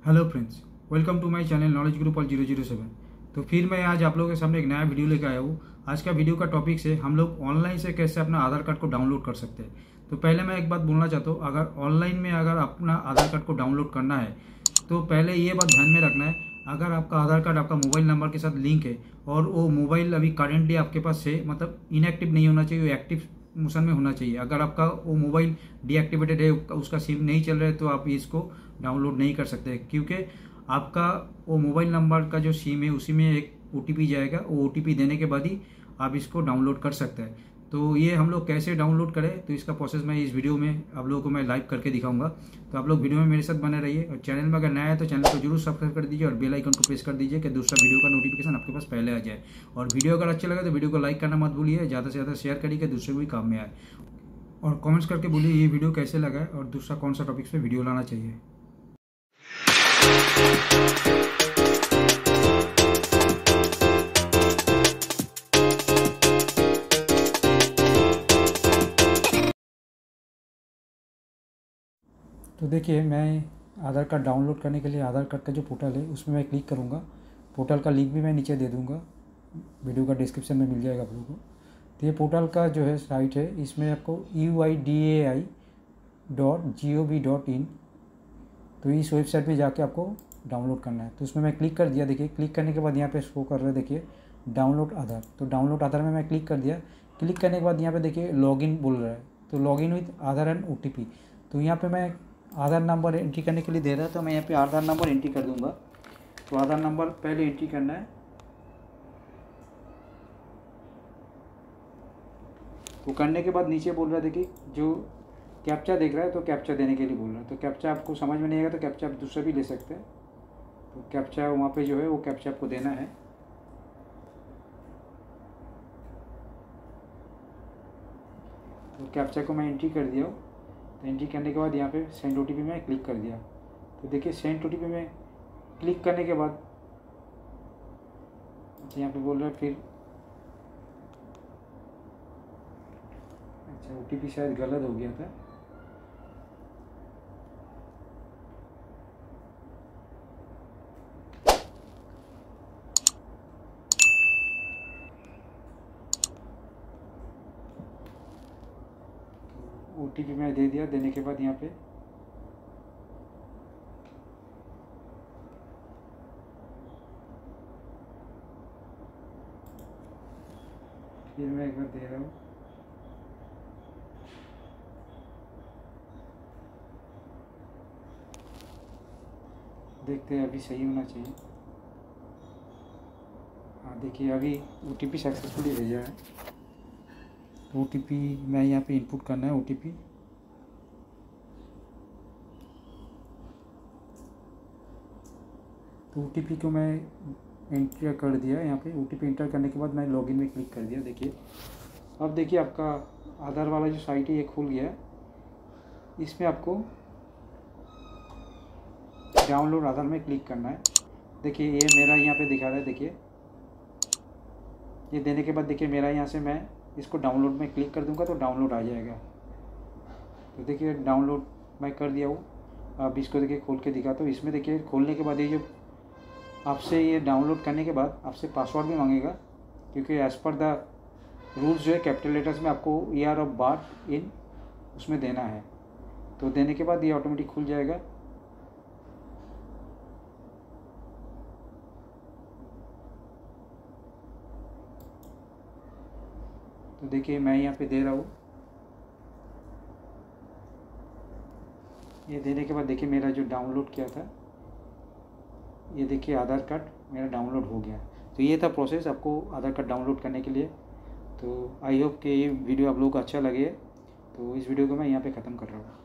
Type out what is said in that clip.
Hello friends, welcome to my channel knowledge group और 007। तो फिर मैं आज आप लोगों के सामने एक नया वीडियो लेकर आया हूँ। आज का वीडियो का टॉपिक से हम लोग ऑनलाइन से कैसे अपना आधार कार्ड को डाउनलोड कर सकते हैं। तो पहले मैं एक बात बोलना चाहता हूँ, अगर ऑनलाइन में अगर अपना आधार कार्ड को डाउनलोड करना है तो पहले ये बात ध्यान में रखना है, अगर आपका आधार कार्ड आपका मोबाइल नंबर के साथ लिंक है और वो मोबाइल अभी करेंटली आपके पास है, मतलब इनएक्टिव नहीं होना चाहिए, एक्टिव मोशन में होना चाहिए। अगर आपका वो मोबाइल डीएक्टिवेटेड है, उसका सिम नहीं चल रहा है, तो आप इसको डाउनलोड नहीं कर सकते, क्योंकि आपका वो मोबाइल नंबर का जो सिम है उसी में एक ओटीपी जाएगा। वो ओटीपी देने के बाद ही आप इसको डाउनलोड कर सकते हैं। तो ये हम लोग कैसे डाउनलोड करें, तो इसका प्रोसेस मैं इस वीडियो में आप लोगों को मैं लाइव करके दिखाऊंगा। तो आप लोग वीडियो में मेरे साथ बने रहिए, और चैनल में अगर नया है तो चैनल को जरूर सब्सक्राइब कर दीजिए और बेल आइकन को प्रेस कर दीजिए कि दूसरा वीडियो का नोटिफिकेशन आपके पास पहले आ जाए। और वीडियो अगर अच्छा लगे तो वीडियो को लाइक करना मत भूलिए, ज़्यादा से ज़्यादा शेयर करिए कि दूसरे को भी काम में आए। और कमेंट्स करके बोलिए ये वीडियो कैसे लगा है और दूसरा कौन सा टॉपिक पे वीडियो लाना चाहिए। तो देखिए, मैं आधार कार्ड डाउनलोड करने के लिए आधार कार्ड का जो पोर्टल है उसमें मैं क्लिक करूँगा। पोर्टल का लिंक भी मैं नीचे दे दूँगा, वीडियो का डिस्क्रिप्शन में मिल जाएगा आप लोगों को। तो ये पोर्टल का जो है साइट है, इसमें आपको uidai.gov.in, तो इस वेबसाइट पे जाके आपको डाउनलोड करना है। तो उसमें मैं क्लिक कर दिया। देखिए, क्लिक करने के बाद यहाँ पे शो कर रहा है, देखिए डाउनलोड आधार। तो डाउनलोड आधार में मैं क्लिक कर दिया। क्लिक करने के बाद यहाँ पे देखिए लॉगिन बोल रहा है, तो login with Aadhaar and OTP. तो यहाँ पे मैं आधार नंबर एंट्री करने के लिए दे रहा है, तो मैं यहाँ पे आधार नंबर एंट्री कर दूँगा। तो आधार नंबर पहले एंट्री करना है। तो करने के बाद नीचे बोल रहा है, देखिए जो कैप्चा देख रहा है, तो कैप्चा देने के लिए बोल रहा है। तो कैप्चा आपको समझ में नहीं आएगा तो कैप्चा आप दूसरा भी ले सकते हैं। तो कैप्चा वहाँ पे जो है वो कैप्चा आपको देना है। तो कैप्चा को मैं एंट्री कर दिया हूँ। तो एंट्री करने के बाद यहाँ पे सेंड ओटीपी में क्लिक कर दिया। तो देखिए सेंड ओटीपी में क्लिक करने के बाद अच्छा यहाँ पे बोल रहा है फिर, अच्छा ओटीपी शायद गलत हो गया था। ओटीपी मैं दे दिया। देने के बाद यहाँ पे फिर मैं एक बार दे रहा हूँ। देखते हैं, अभी सही होना चाहिए। हाँ देखिए, अभी ओटीपी सक्सेसफुली भेजा है। तो ओटीपी मैं यहाँ पे इनपुट करना है ओटीपी। तो ओटीपी को मैं एंटर कर दिया। यहाँ पे ओटीपी एंटर करने के बाद मैं लॉगिन में क्लिक कर दिया। देखिए अब देखिए आपका आधार वाला जो साइट है ये खुल गया है। इसमें आपको डाउनलोड आधार में क्लिक करना है। देखिए ये मेरा यहाँ पे दिखा रहा है। देखिए ये देने के बाद देखिए मेरा यहाँ से मैं इसको डाउनलोड में क्लिक कर दूंगा तो डाउनलोड आ जाएगा। तो देखिए डाउनलोड मैं कर दिया हूँ। अब इसको देखिए खोल के दिखाता हूँ। इसमें देखिए खोलने के बाद ये जो आपसे ये डाउनलोड करने के बाद आपसे पासवर्ड भी मांगेगा, क्योंकि एज़ पर द रूल्स जो है कैपिटल लेटर्स में आपको ईयर ऑफ बर्थ इन उसमें देना है। तो देने के बाद ये ऑटोमेटिक खुल जाएगा। तो देखिए मैं यहाँ पे दे रहा हूँ। ये देने के बाद देखिए मेरा जो डाउनलोड किया था, ये देखिए आधार कार्ड मेरा डाउनलोड हो गया। तो ये था प्रोसेस आपको आधार कार्ड डाउनलोड करने के लिए। तो आई होप कि ये वीडियो आप लोगों को अच्छा लगे। तो इस वीडियो को मैं यहाँ पे ख़त्म कर रहा हूँ।